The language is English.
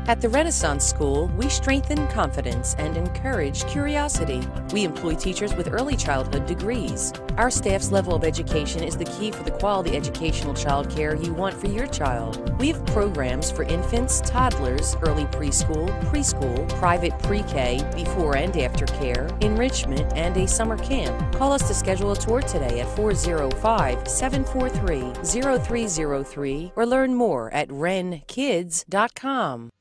At the Renaissance School, we strengthen confidence and encourage curiosity. We employ teachers with early childhood degrees. Our staff's level of education is the key for the quality educational child care you want for your child. We have programs for infants, toddlers, early preschool, preschool, private pre-K, before and after care, enrichment, and a summer camp. Call us to schedule a tour today at 405-743-0303 or learn more at renkids.com.